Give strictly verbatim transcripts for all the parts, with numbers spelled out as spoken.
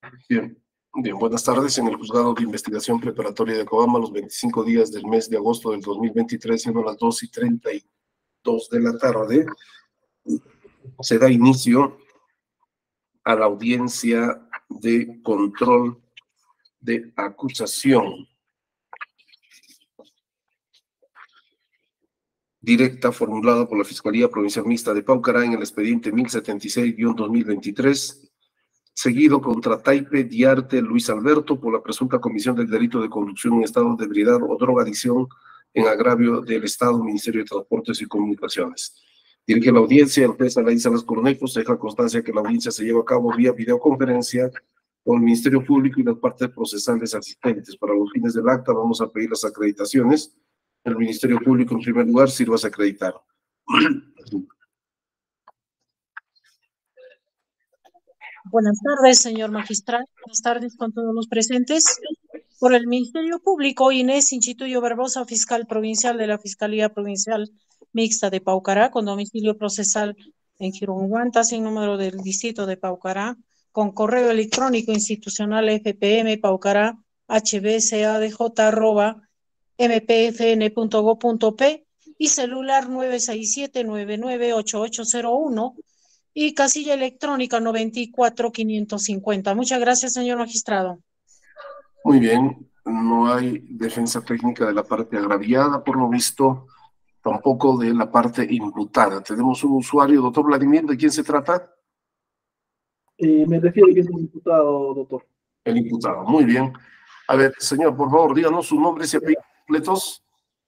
Bien, bien, buenas tardes. En el Juzgado de Investigación Preparatoria de Cobamba, los veinticinco días del mes de agosto del dos mil veintitrés, siendo las dos y treinta y dos de la tarde, se da inicio a la audiencia de control de acusación directa formulada por la Fiscalía Provincial Mixta de Paucará en el expediente mil setenta y seis guión dos mil veintitrés, seguido contra Taipe Diarte Luis Alberto por la presunta comisión del delito de conducción en estado de ebriedad o drogadicción en agravio del Estado, Ministerio de Transportes y Comunicaciones. Dirige la audiencia el juez Alain Salas Cornejos, deja constancia que la audiencia se lleva a cabo vía videoconferencia con el Ministerio Público y las partes procesales asistentes. Para los fines del acta vamos a pedir las acreditaciones. El Ministerio Público, en primer lugar, sirvas a acreditar. Buenas tardes, señor magistrado. Buenas tardes con todos los presentes. Por el Ministerio Público, Inés Inchituyo Barbosa, fiscal provincial de la Fiscalía Provincial Mixta de Paucará, con domicilio procesal en Girón-Huanta, sin número del distrito de Paucará, con correo electrónico institucional fpm paucará hbcadj arroba mpfn.go.p y celular nueve seis siete nueve nueve ocho ocho cero uno y casilla electrónica noventa y cuatro quinientos cincuenta. Muchas gracias, señor magistrado. Muy bien, no hay defensa técnica de la parte agraviada, por lo visto, tampoco de la parte imputada. Tenemos un usuario, doctor Vladimir, ¿de quién se trata? Eh, me refiere que es un imputado, doctor. El imputado, muy bien. A ver, señor, por favor, díganos sus nombres y apellidos completos.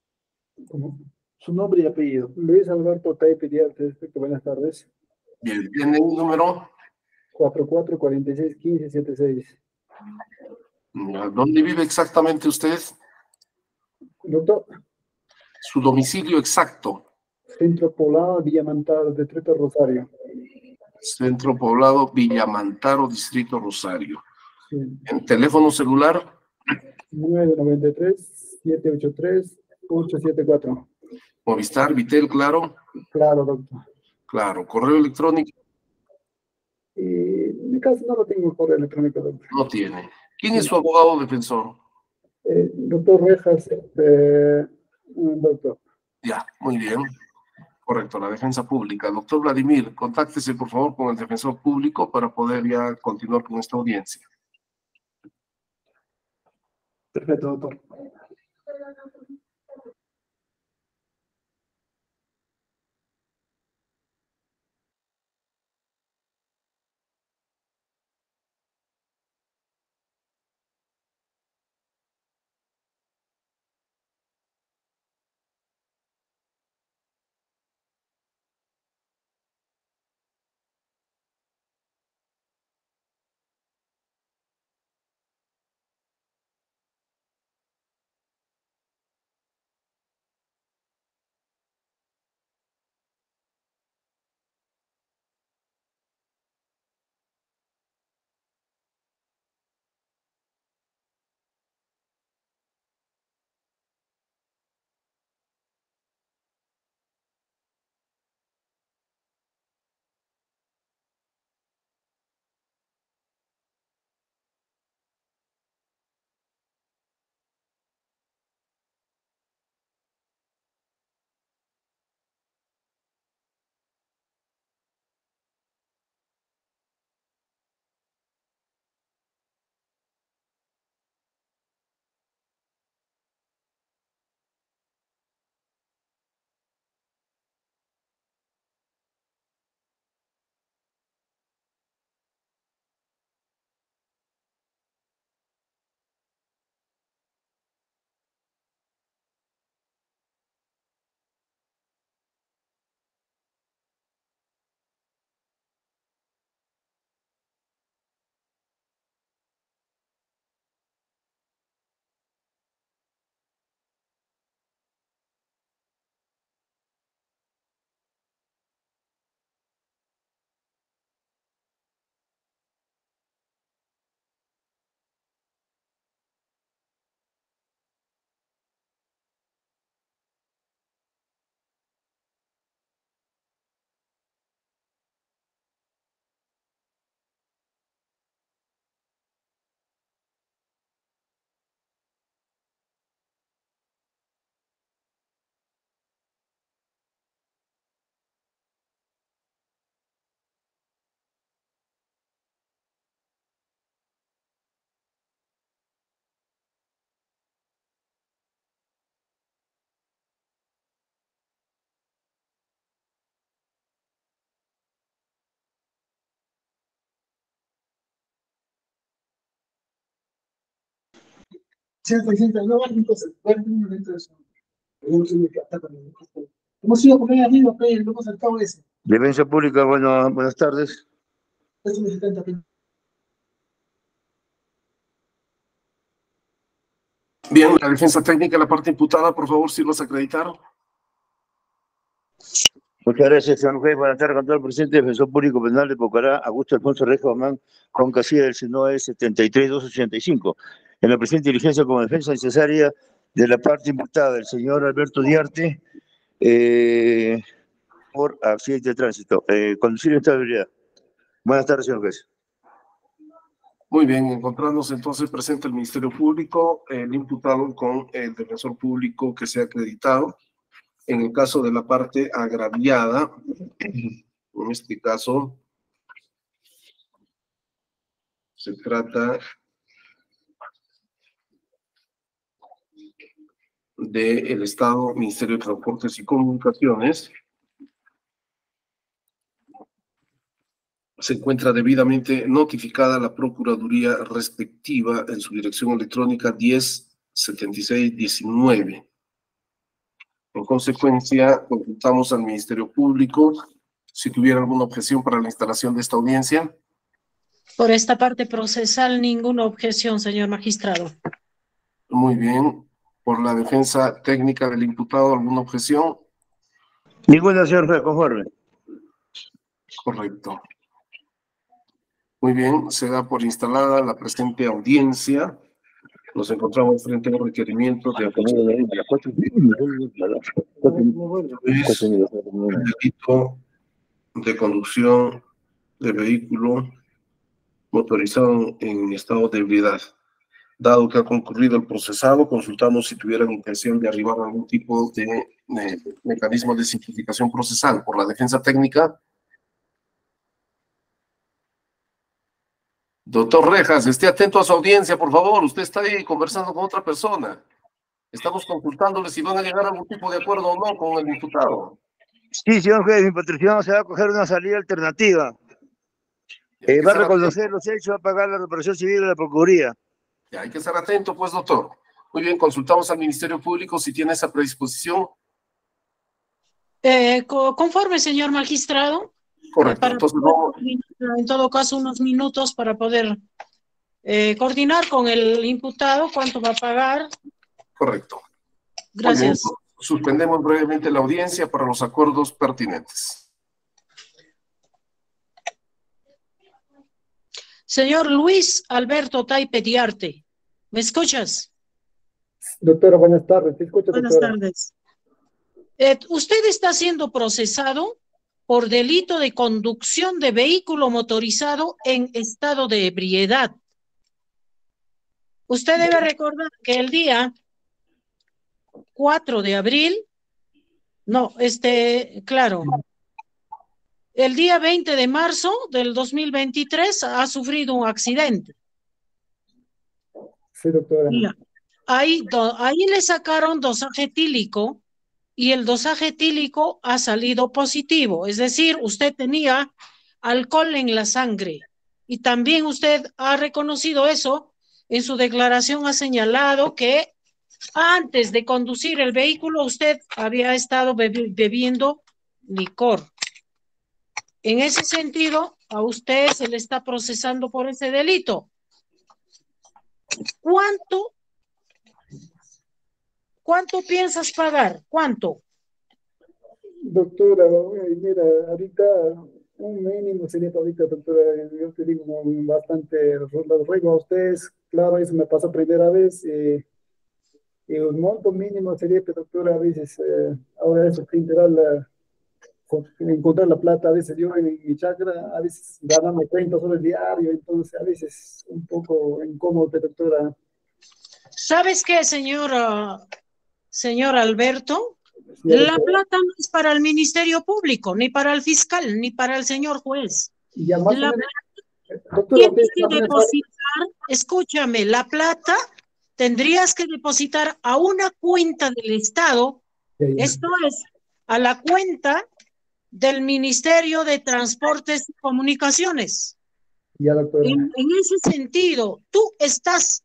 Su nombre y apellido. Luis Alberto Taipe Diarte. Buenas tardes. Bien, ¿tiene un número? cuatro cuatro cuatro seis uno cinco siete seis. ¿Dónde vive exactamente usted? Doctor. Su domicilio exacto. Centro Poblado, Villamantaro, Distrito Rosario. Centro Poblado, Villamantaro, Distrito Rosario. Sí. ¿En teléfono celular? nueve nueve tres siete ocho tres ocho siete cuatro. Movistar, Vitel, claro. Claro, doctor. Claro, correo electrónico. Eh, en mi caso no lo tengo correo electrónico, doctor. No tiene. ¿Quién es su abogado defensor? Eh, doctor Rejas, eh, doctor. Ya, muy bien. Correcto, la defensa pública. Doctor Vladimir, contáctese por favor con el defensor público para poder ya continuar con esta audiencia. Perfecto, doctor. Sí, presidente, no, entonces, bueno, un momento eso. Hemos sido por ahí arriba, pero lo hemos saltado ese. Defensa Pública, bueno, buenas tardes. Bien, la defensa técnica, la parte imputada, por favor, si los acreditaron. Muchas gracias, señor juez. Buenas tardes con todo el presidente Defensor Público Penal de Pocará, Augusto Alfonso Reja Omán, con casilla del S N O E setenta y tres mil doscientos ochenta y cinco. En la presente diligencia como defensa necesaria de la parte imputada, el señor Alberto Diarte, eh, por accidente de tránsito. Eh, conducir en estabilidad. Buenas tardes, señor juez. Muy bien, encontrarnos entonces presente el Ministerio Público, el imputado con el defensor público que se ha acreditado. En el caso de la parte agraviada, en este caso, se trata del Estado, Ministerio de Transportes y Comunicaciones. Se encuentra debidamente notificada la Procuraduría respectiva en su dirección electrónica diez setenta y seis diecinueve. En consecuencia, consultamos al Ministerio Público si tuviera alguna objeción para la instalación de esta audiencia. Por esta parte procesal, ninguna objeción, señor magistrado. Muy bien. Por la defensa técnica del imputado, ¿alguna objeción? Ninguna, señor juez, conforme. Correcto. Muy bien, se da por instalada la presente audiencia. Nos encontramos frente a un requerimiento de el delito de conducción de vehículo motorizado en estado de ebriedad. Dado que ha concurrido el procesado, consultamos si tuvieran intención de arribar a algún tipo de, de mecanismo de simplificación procesal. Por la defensa técnica. Doctor Rejas, esté atento a su audiencia, por favor. Usted está ahí conversando con otra persona. Estamos consultándole si van a llegar a algún tipo de acuerdo o no con el imputado. Sí, señor juez, mi patrocinado se va a coger una salida alternativa. Eh, va a reconocer los hechos, va a pagar la reparación civil de la Procuraduría. Ya, hay que estar atento, pues, doctor. Muy bien, consultamos al Ministerio Público si tiene esa predisposición. Eh, co conforme, señor magistrado. Correcto. Para Entonces, poder, no... en todo caso, unos minutos para poder eh, coordinar con el imputado cuánto va a pagar. Correcto. Gracias. Bien, suspendemos brevemente la audiencia para los acuerdos pertinentes. Señor Luis Alberto Taipe Diarte, ¿me escuchas? Doctora, buenas tardes. ¿Te escucho, buenas doctora? tardes. Eh, usted está siendo procesado por delito de conducción de vehículo motorizado en estado de ebriedad. Usted debe recordar que el día cuatro de abril, no, este, claro, el día veinte de marzo del dos mil veintitrés ha sufrido un accidente. Sí, doctora. Ya. Ahí, do, ahí le sacaron dosaje etílico y el dosaje etílico ha salido positivo, es decir, usted tenía alcohol en la sangre y también usted ha reconocido eso, en su declaración ha señalado que antes de conducir el vehículo usted había estado bebi bebiendo licor. En ese sentido, a usted se le está procesando por ese delito. ¿Cuánto, cuánto piensas pagar? ¿Cuánto? Doctora, mira, ahorita un mínimo sería ahorita, doctora, yo te digo bastante, los ruego a ustedes, claro, eso me pasó primera vez, eh, y un monto mínimo sería, doctora, a veces, eh, ahora eso que la, encontrar la plata, a veces yo en mi chakra, a veces ganamos treinta soles diario, entonces a veces un poco incómodo, doctora. ¿Sabes qué, señor, uh, señor Alberto? La plata no es para el Ministerio Público, ni para el fiscal, ni para el señor juez. La plata tienes que depositar, escúchame, la plata tendrías que depositar a una cuenta del Estado, esto es, a la cuenta del Ministerio de Transportes y Comunicaciones. En, en ese sentido, tú estás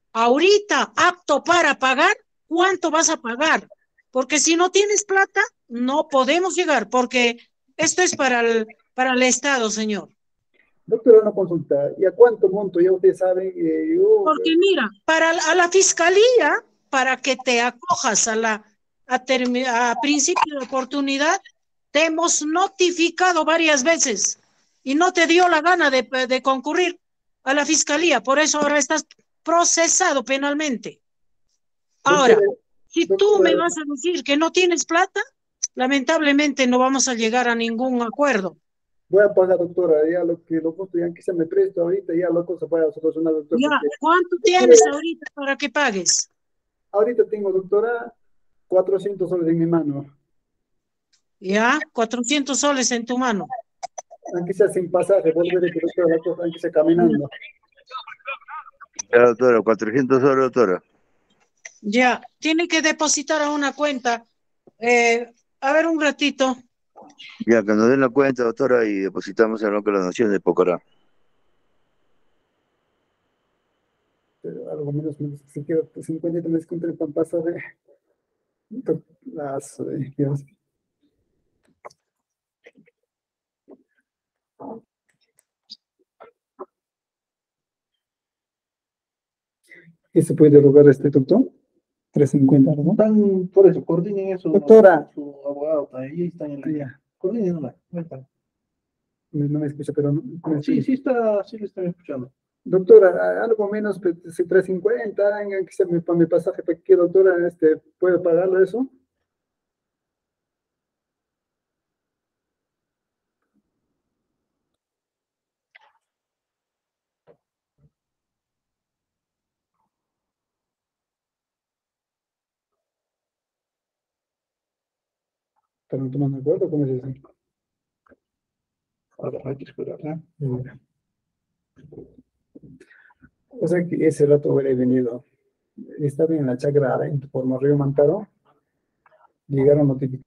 ahorita apto para pagar, ¿cuánto vas a pagar? Porque si no tienes plata, no podemos llegar, porque esto es para el, para el Estado, señor. Doctora, una consulta. ¿Y a cuánto monto? Ya ustedes saben, eh, yo... Porque mira, para a la fiscalía, para que te acojas a la a, termi, a principio de oportunidad, te hemos notificado varias veces y no te dio la gana de, de concurrir a la fiscalía, por eso ahora estás procesado penalmente. Ahora, Doctora, si tú doctora, me vas a decir que no tienes plata, lamentablemente no vamos a llegar a ningún acuerdo. voy a pagar, doctora, ya lo que lo justo, ya que se me presta ahorita, ya lo cosa puede solucionar, doctor. Ya, Porque, ¿cuánto tienes ahorita para que pagues? ahorita tengo, doctora, cuatrocientos soles en mi mano. Ya, cuatrocientos soles en tu mano. Aunque sea sin pasaje, volver a doctora, la cosa, aunque sea caminando. Ya, doctora, cuatrocientos soles, doctora. Ya, tiene que depositar a una cuenta. Eh, a ver un ratito. Ya, que nos den la cuenta, doctora, y depositamos en lo que la Nación de Pocorá. Pero algo menos, menos si quiero cincuenta me descuento el pan pasaje. Las, eh, Dios. ¿Y se puede derogar este doctor? trescientos cincuenta, ¿no? Están, por eso, coordinen eso. Doctora. Su abogado, ahí están en la... Ya. Coordinen, no, no están. No, no me escucha, pero no, no Sí, sí está, sí le están escuchando. Doctora, algo menos, pues, si trescientos cincuenta, que sea mi, mi pasaje, ¿para qué, doctora? Este, ¿puede pagarlo eso? Pero no toman de acuerdo, ¿cómo es eso? Ahora hay que esperar, ¿eh? O sea que ese rato hubiera venido. Estaba en la chacra por Río Mantaro. Llegaron notificaciones.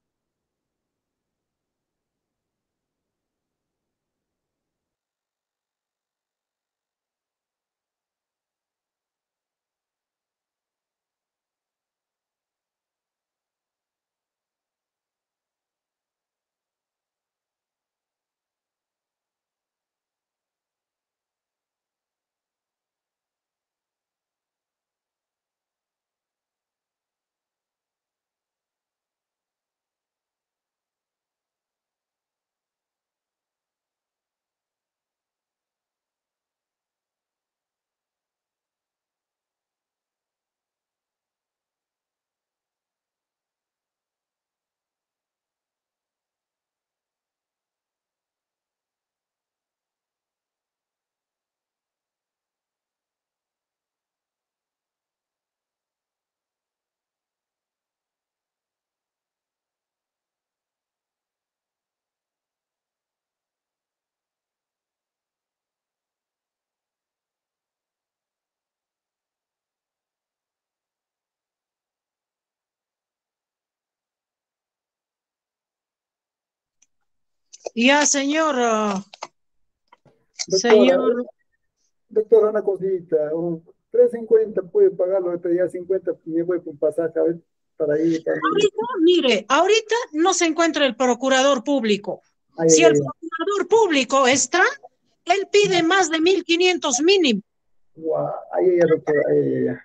Ya, señor. Uh, Doctora, señor. doctora, una cosita. Un trescientos cincuenta puede pagarlo, pero ya cincuenta me voy con pasaje a ver, para ir. Para Ahorita, mire, ahorita no se encuentra el procurador público. Ay, Si ay, el ay. procurador público está, él pide más de mil quinientos mínimo. Guau, ay, ay, ay, doctora, ay, ay, ay.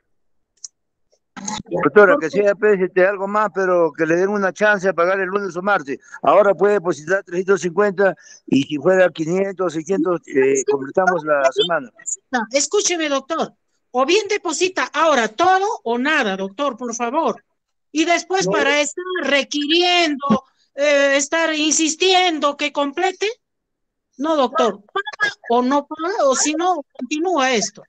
Doctora, que sea P S T algo más, pero que le den una chance a pagar el lunes o martes. Ahora puede depositar trescientos cincuenta y si fuera quinientos, seiscientos, eh, completamos la semana. Escúcheme, doctor. O bien deposita ahora todo o nada, doctor, por favor. Y después No. para estar requiriendo, eh, estar insistiendo que complete, no, doctor, paga o no paga, o si no, continúa esto.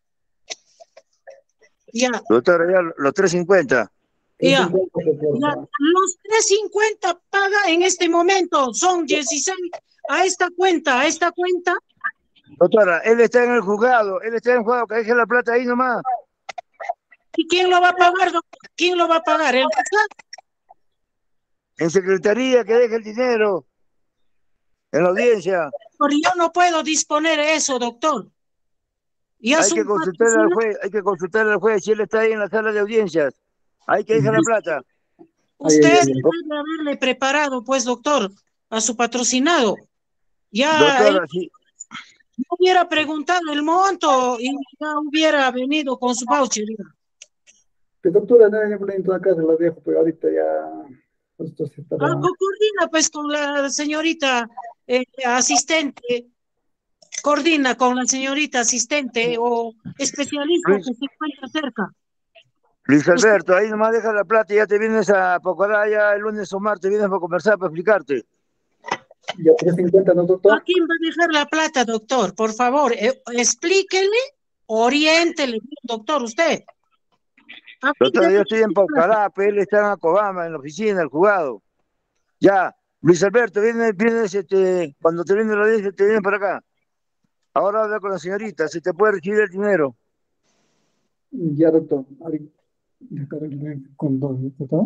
Ya, Doctora, ya los trescientos cincuenta. ya. trescientos cincuenta, por Ya, favor. los trescientos cincuenta paga en este momento, son dieciséis a esta cuenta, a esta cuenta. Doctora, él está en el juzgado, él está en el juzgado, que deje la plata ahí nomás. ¿Y quién lo va a pagar, doctor? ¿Quién lo va a pagar? ¿El juzgado? En secretaría, que deje el dinero. En la audiencia. Pero yo no puedo disponer eso, doctor. Y a Hay su que consultar al patrocinador, juez, hay que consultar al juez si él está ahí en la sala de audiencias. Hay que dejar la plata. Ay, ay, usted ay, ay. debe haberle preparado, pues, doctor, a su patrocinado. Ya él Doctora, sí, hubiera preguntado el monto y ya hubiera venido con su voucher. Ya. Que doctora, no, ya por ahí en toda casa lo dejo, pero ahorita ya, justo se Ah, estaba. co- coordina pues con la señorita eh, asistente, coordina con la señorita asistente o especialista Luis, que se encuentra cerca. Luis Usted, Alberto, ahí nomás deja la plata y ya te vienes a Pocorá ya el lunes o martes, vienes para conversar, para explicarte. Ya tres cincuenta, ¿no, ¿a doctor? quién va a dejar la plata, doctor? Por favor, eh, explíquele, oriéntele, doctor, usted. ¿A quién Doctora, yo debe estoy en dejar la plata? Pocorá, pero él está en Acobama, en la oficina, el juzgado. Ya, Luis Alberto, vienes, vienes, este, cuando te viene la audiencia, te viene para acá. Ahora habla con la señorita, si te puede recibir el dinero. Ya, doctor. Ahorita, deja arreglar con dos, ¿doctor?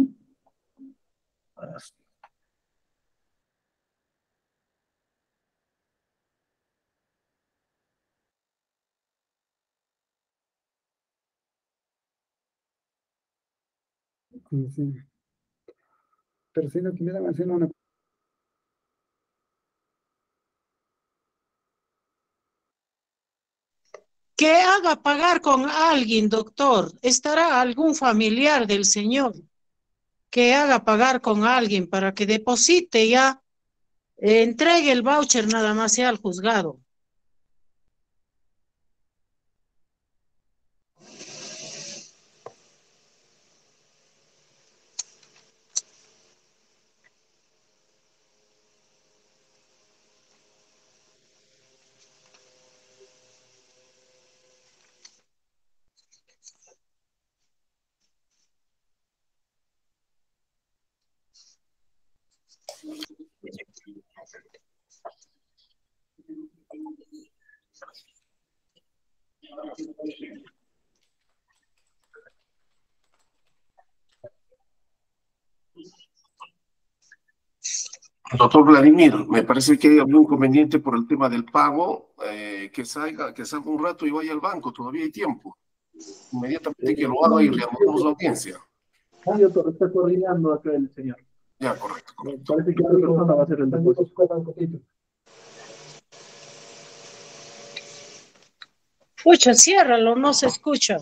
Sí, sí. Pero si no, que me dan hacer una. Que haga pagar con alguien, doctor. ¿Estará algún familiar del señor que haga pagar con alguien para que deposite ya, eh, entregue el voucher nada más sea al juzgado? Doctor Vladimir, me parece que hay algún inconveniente por el tema del pago, eh, que salga, que salga un rato y vaya al banco, todavía hay tiempo. Inmediatamente que lo haga y reanudamos la audiencia. Ah, doctor, está coordinando acá el señor. Ya, correcto. Me parece que otra persona va a hacer el depósito. Pucha, ciérralo, no se escucha.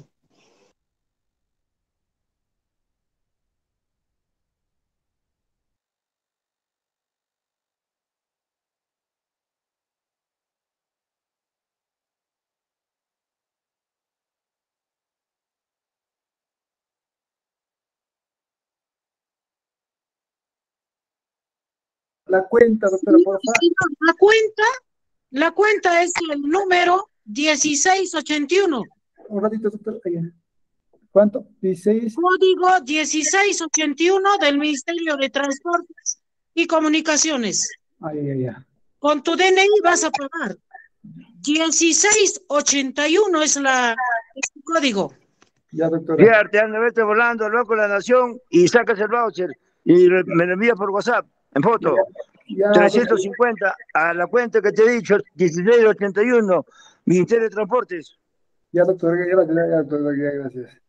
La cuenta, doctora, Sí, porfa. señor, la cuenta, la cuenta es el número dieciséis ochenta y uno. Un ratito, doctor. Ahí. ¿Cuánto? Dieciséis. Código dieciséis ochenta y uno del Ministerio de Transportes y Comunicaciones. Ay, ay, ay, ay. Con tu D N I vas a pagar. dieciséis ochenta y uno es la, es el código. Ya, doctora. Fíjate, anda, vete volando, loco la nación y sacas el voucher y re- me lo envías por WhatsApp en Ya, foto. ya, doctora. trescientos cincuenta a la cuenta que te he dicho, dieciséis ochenta y uno, Ministerio de Transportes. Ya, doctora, ya, ya, ya, doctora, ya, gracias.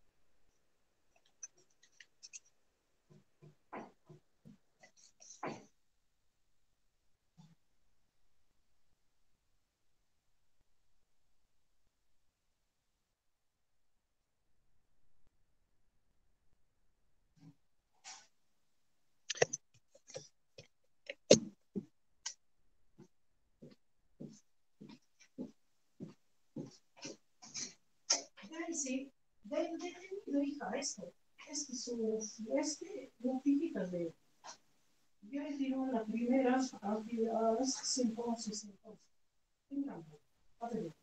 Sí, de, de, de, hija, esto, este, su, este, notifícale. Yo he sido la primera actividad, entonces, entonces. Venga, padre.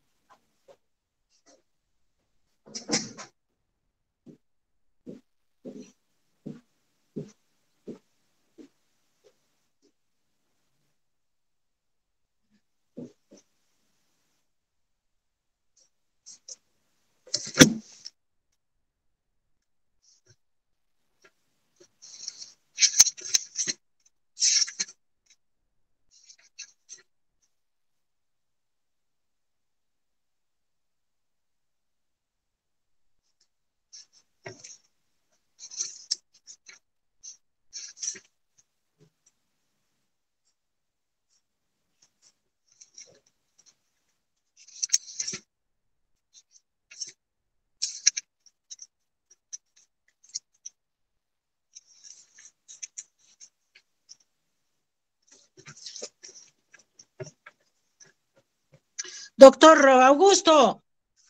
Doctor Augusto,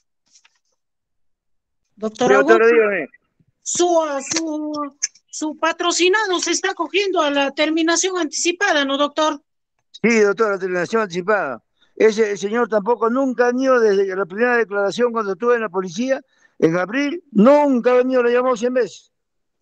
doctor Sí, doctora, Augusto, dígame. su, su, su patrocinado se está cogiendo a la terminación anticipada, ¿no, doctor? Sí, doctora, la terminación anticipada. Ese señor tampoco nunca ha venido desde la primera declaración cuando estuve en la policía, en abril, nunca ha venido, le llamó cien veces.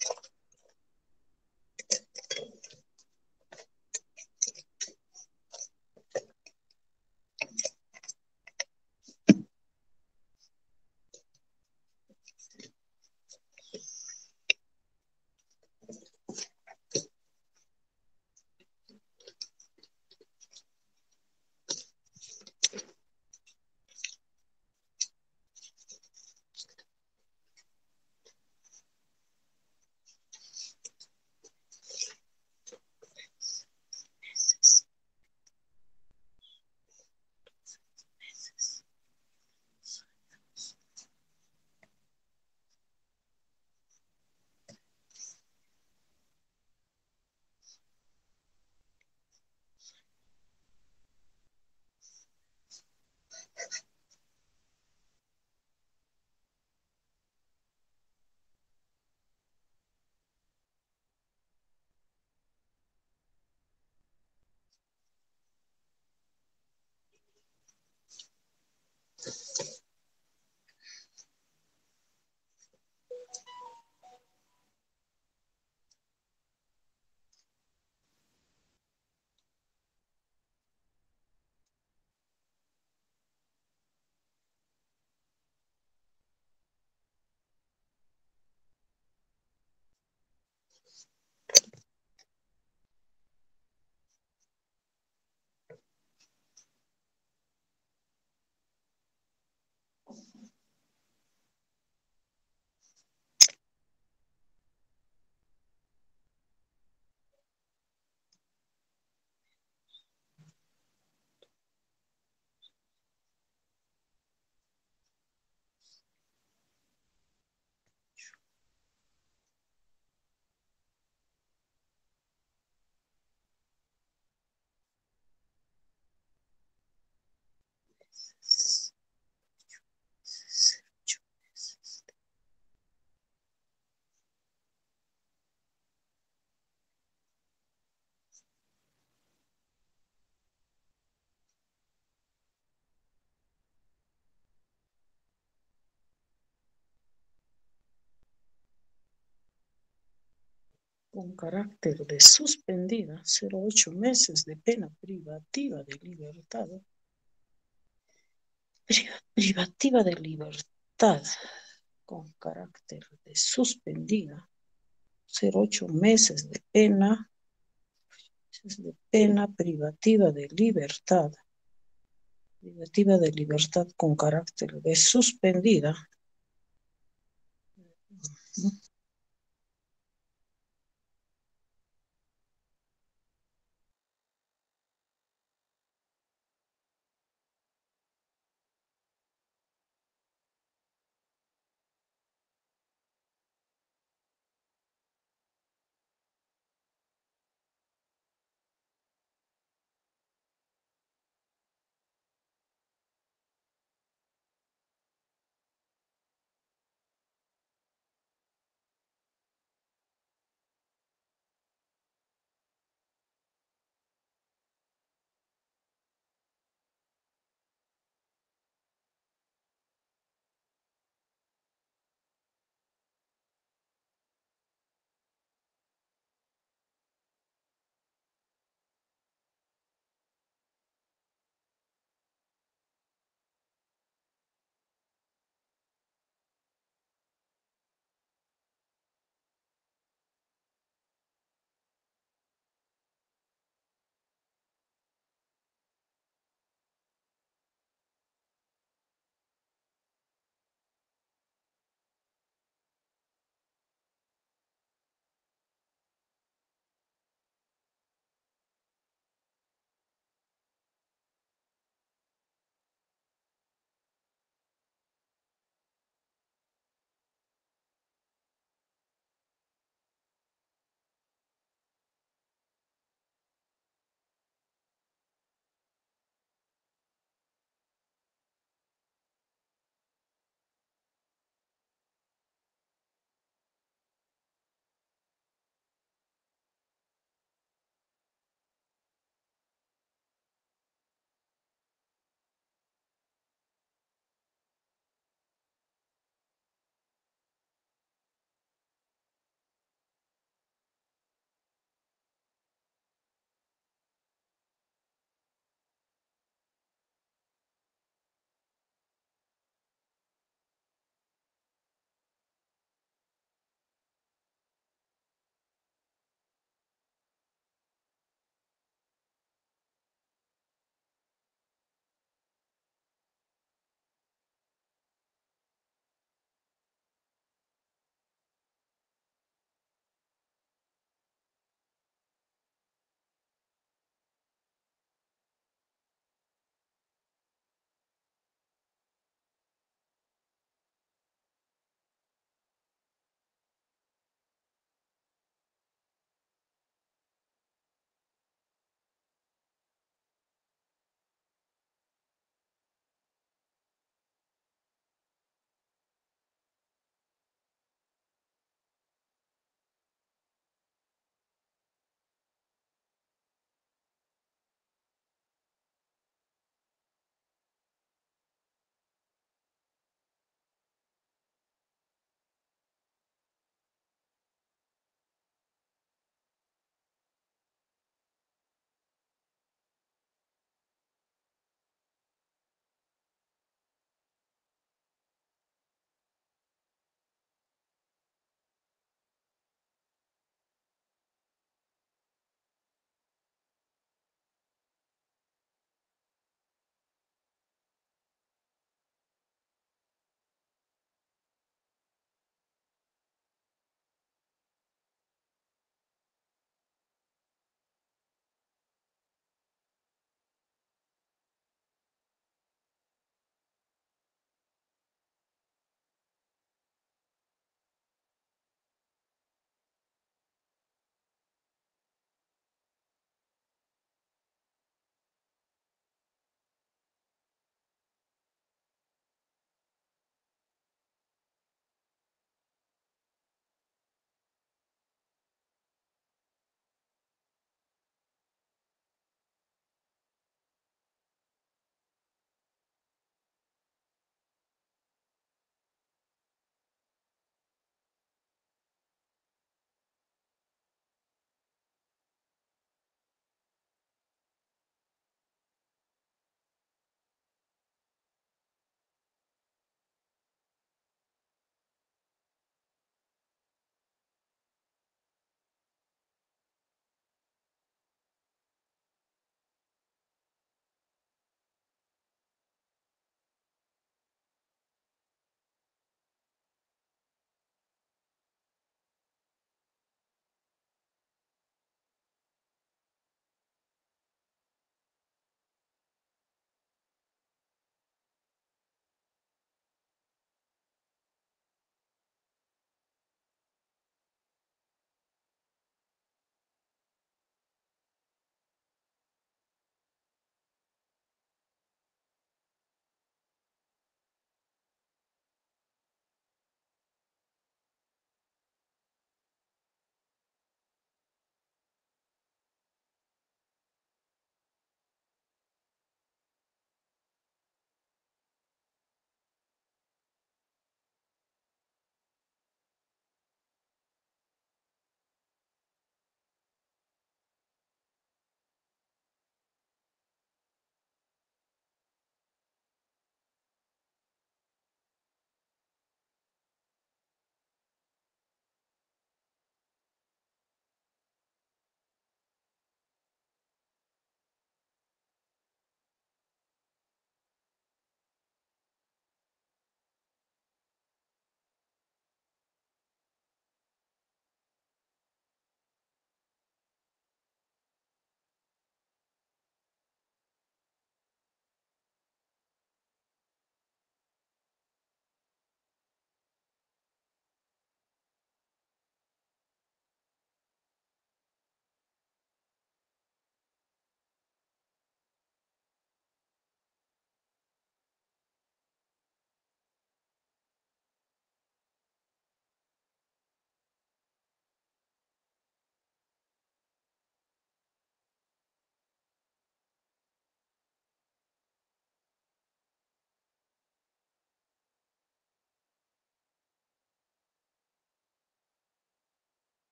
Con carácter de suspendida, cero ocho meses de pena privativa de libertad. Pri- privativa de libertad, con carácter de suspendida, cero ocho meses de pena, meses de pena privativa de libertad, privativa de libertad con carácter de suspendida.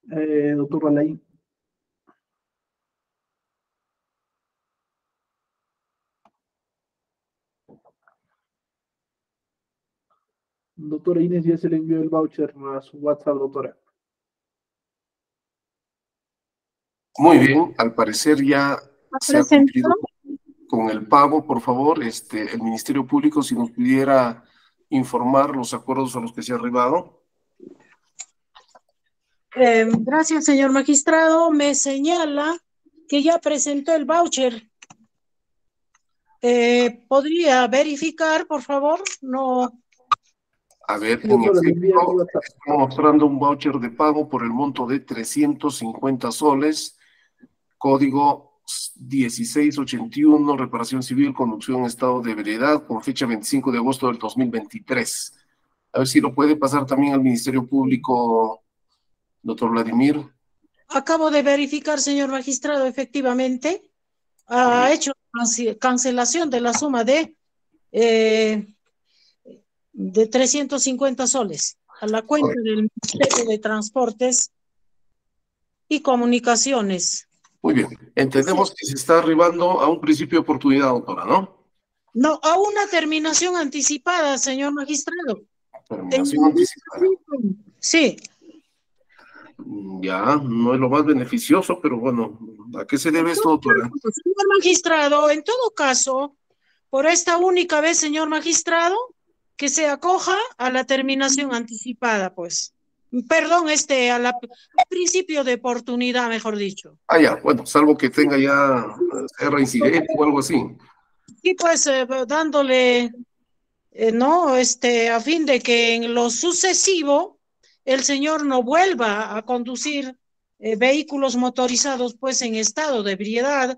Eh, doctor Alain. Doctora Inés, ya se le envió el voucher a su WhatsApp, doctora. Muy bien, al parecer ya se ha cumplido con el pago. Por favor, este, el Ministerio Público, si nos pudiera informar los acuerdos a los que se ha arribado. Eh, gracias, señor magistrado. Me señala que ya presentó el voucher. Eh, ¿podría verificar, por favor? No. A ver, en efecto, está mostrando un voucher de pago por el monto de trescientos cincuenta soles, código dieciséis ochenta y uno, reparación civil, conducción en estado de ebriedad, con fecha veinticinco de agosto del dos mil veintitrés. A ver si lo puede pasar también al Ministerio Público, doctor Vladimir. Acabo de verificar, señor magistrado, efectivamente, ha hecho cancelación de la suma de, eh, de trescientos cincuenta soles a la cuenta del Ministerio de Transportes y Comunicaciones. Muy bien, entendemos sí. que se está arribando a un principio de oportunidad, doctora, ¿no? No, a una terminación anticipada, señor magistrado. Terminación anticipada. Sí. Ya, no es lo más beneficioso, pero bueno, ¿a qué se debe esto, doctora? Señor magistrado, en todo caso, por esta única vez, señor magistrado, que se acoja a la terminación anticipada, pues. Perdón, este, a la, al principio de oportunidad, mejor dicho. Ah, ya, bueno, salvo que tenga ya eh, reincidente o algo así. Sí, pues, eh, dándole, eh, no, este, a fin de que en lo sucesivo el señor no vuelva a conducir eh, vehículos motorizados, pues, en estado de ebriedad,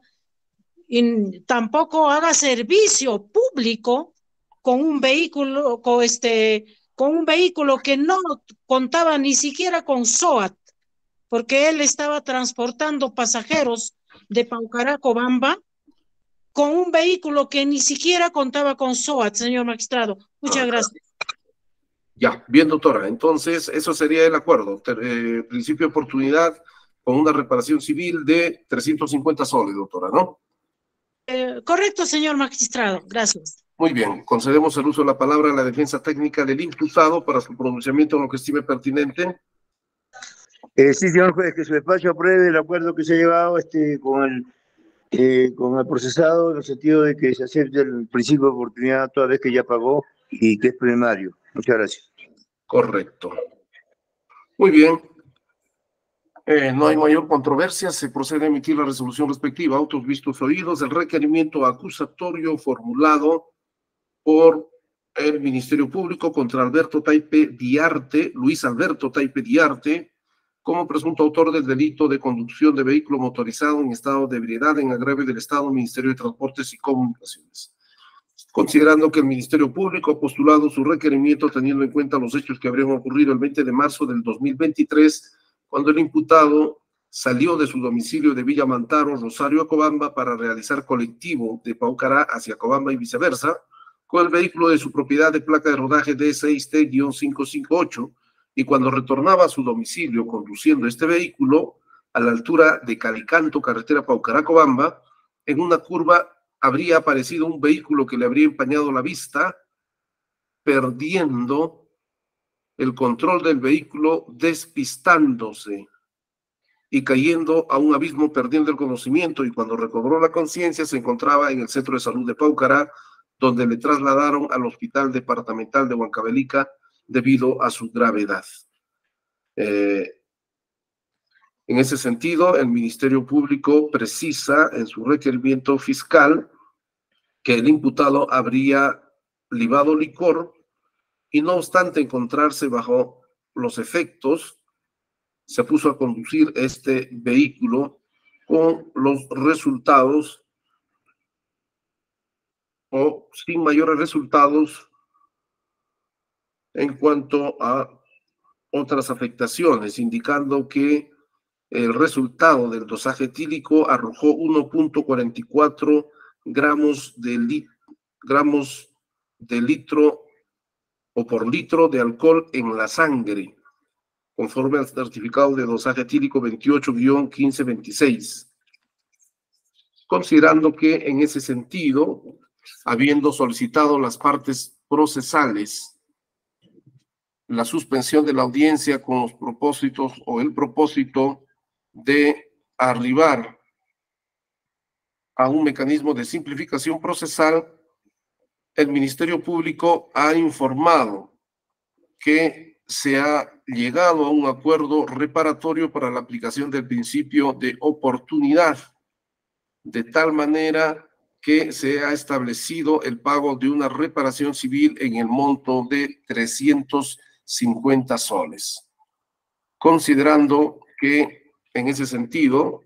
y tampoco haga servicio público con un vehículo, con este, con un vehículo que no contaba ni siquiera con S O A T, porque él estaba transportando pasajeros de Paucará a Cobamba con un vehículo que ni siquiera contaba con S O A T, señor magistrado. Muchas ah, gracias. Ya, bien, doctora. Entonces, eso sería el acuerdo. Eh, principio de oportunidad con una reparación civil de trescientos cincuenta soles, doctora, ¿no? Eh, correcto, señor magistrado. Gracias. Muy bien. Concedemos el uso de la palabra a la defensa técnica del imputado para su pronunciamiento en lo que estime pertinente. Eh, sí, señor juez, que su despacho apruebe el acuerdo que se ha llevado este, con, el, eh, con el procesado, en el sentido de que se acepte el principio de oportunidad toda vez que ya pagó y que es plenario. Muchas gracias. Correcto. Muy bien. Eh, no hay mayor controversia, se procede a emitir la resolución respectiva. Autos vistos oídos, el requerimiento acusatorio formulado por el Ministerio Público contra Alberto Taipe Diarte, Luis Alberto Taipe Diarte, como presunto autor del delito de conducción de vehículo motorizado en estado de ebriedad en agravio del Estado, Ministerio de Transportes y Comunicaciones. Considerando que el Ministerio Público ha postulado su requerimiento teniendo en cuenta los hechos que habrían ocurrido el veinte de marzo del dos mil veintitrés, cuando el imputado salió de su domicilio de Villa Mantaro, Rosario, a Cobamba para realizar colectivo de Paucará hacia Cobamba y viceversa, con el vehículo de su propiedad de placa de rodaje D seis T cinco cinco ocho, y cuando retornaba a su domicilio conduciendo este vehículo a la altura de Calicanto, carretera Paucará-Cobamba, en una curva habría aparecido un vehículo que le habría empañado la vista, perdiendo el control del vehículo, despistándose y cayendo a un abismo, perdiendo el conocimiento, y cuando recobró la conciencia se encontraba en el Centro de Salud de Paucará, donde le trasladaron al Hospital Departamental de Huancavelica debido a su gravedad. Eh, en ese sentido, el Ministerio Público precisa en su requerimiento fiscal que el imputado habría libado licor y, no obstante encontrarse bajo los efectos, se puso a conducir este vehículo con los resultados o sin mayores resultados en cuanto a otras afectaciones, indicando que el resultado del dosaje etílico arrojó uno punto cuarenta y cuatro gramos de, li gramos de litro o por litro de alcohol en la sangre, conforme al certificado de dosaje etílico veintiocho guión quince veintiséis, considerando que en ese sentido, habiendo solicitado las partes procesales la suspensión de la audiencia con los propósitos o el propósito de arribar a un mecanismo de simplificación procesal, el Ministerio Público ha informado que se ha llegado a un acuerdo reparatorio para la aplicación del principio de oportunidad, de tal manera que se ha establecido el pago de una reparación civil en el monto de trescientos cincuenta soles, considerando que en ese sentido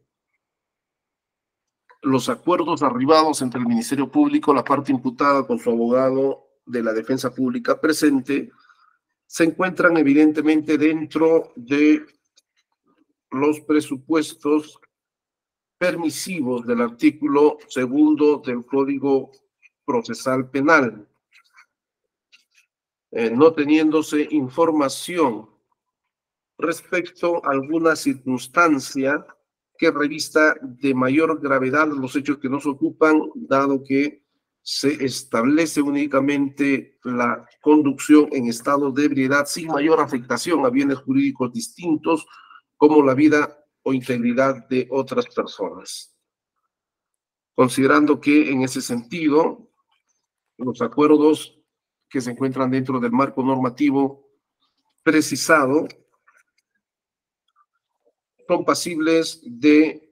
los acuerdos arribados entre el Ministerio Público, la parte imputada con su abogado de la defensa pública presente, se encuentran evidentemente dentro de los presupuestos permisivos del artículo segundo del Código Procesal Penal, eh, no teniéndose información respecto a alguna circunstancia que revista de mayor gravedad los hechos que nos ocupan, dado que se establece únicamente la conducción en estado de ebriedad sin mayor afectación a bienes jurídicos distintos como la vida o integridad de otras personas. Considerando que en ese sentido los acuerdos que se encuentran dentro del marco normativo precisado son pasibles de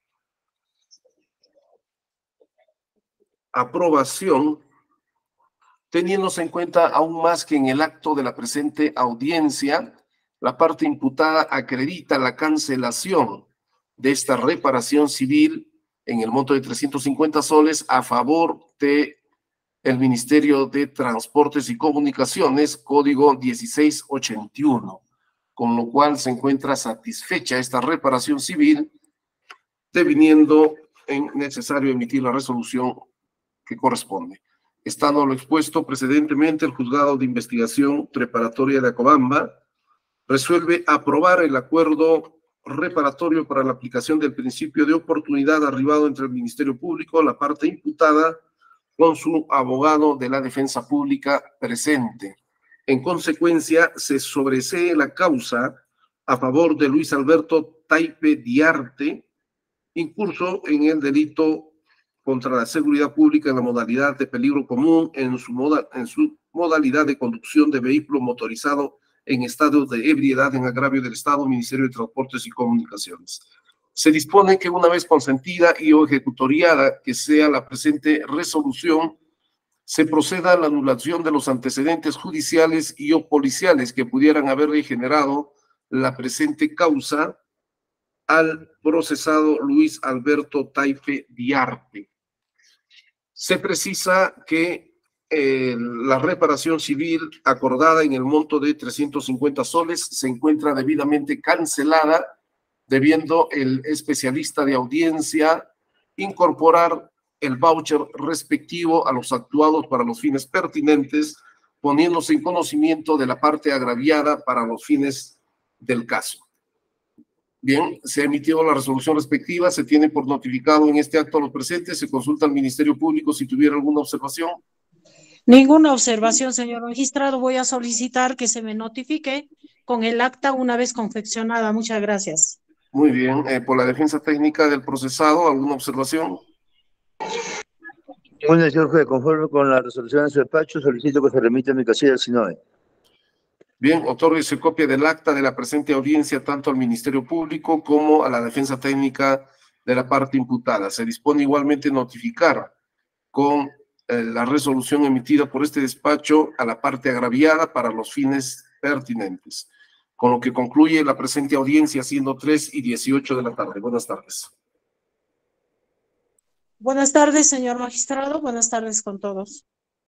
aprobación, teniéndose en cuenta aún más que en el acto de la presente audiencia, la parte imputada acredita la cancelación de esta reparación civil en el monto de trescientos cincuenta soles a favor de el Ministerio de Transportes y Comunicaciones, código dieciséis ochenta y uno, con lo cual se encuentra satisfecha esta reparación civil, deviniendo en necesario emitir la resolución que corresponde. Estando lo expuesto precedentemente, el Juzgado de Investigación Preparatoria de Acobamba resuelve aprobar el acuerdo reparatorio para la aplicación del principio de oportunidad arribado entre el Ministerio Público, la parte imputada, con su abogado de la defensa pública presente. En consecuencia, se sobresee la causa a favor de Luis Alberto Taipe Diarte, incurso en el delito contra la seguridad pública en la modalidad de peligro común en su, moda, en su modalidad de conducción de vehículo motorizado en estado de ebriedad en agravio del Estado, Ministerio de Transportes y Comunicaciones. Se dispone que una vez consentida y o ejecutoriada que sea la presente resolución, se proceda a la anulación de los antecedentes judiciales y o policiales que pudieran haberle generado la presente causa al procesado Luis Alberto Taipe Diarte. Se precisa que eh, la reparación civil acordada en el monto de trescientos cincuenta soles se encuentra debidamente cancelada, debiendo el especialista de audiencia incorporar el voucher respectivo a los actuados para los fines pertinentes, poniéndose en conocimiento de la parte agraviada para los fines del caso. Bien, se ha emitido la resolución respectiva, se tiene por notificado en este acto a los presentes, se consulta al Ministerio Público si tuviera alguna observación. Ninguna observación, señor magistrado. Voy a solicitar que se me notifique con el acta una vez confeccionada. Muchas gracias. Muy bien, eh, por la defensa técnica del procesado, ¿alguna observación? Bueno, señor juez, conforme con la resolución de su despacho, solicito que se remita a mi casilla del SINOE. Bien, otórguese copia del acta de la presente audiencia tanto al Ministerio Público como a la defensa técnica de la parte imputada. Se dispone igualmente notificar con eh, la resolución emitida por este despacho a la parte agraviada para los fines pertinentes. Con lo que concluye la presente audiencia siendo tres y dieciocho de la tarde. Buenas tardes. Buenas tardes, señor magistrado. Buenas tardes con todos.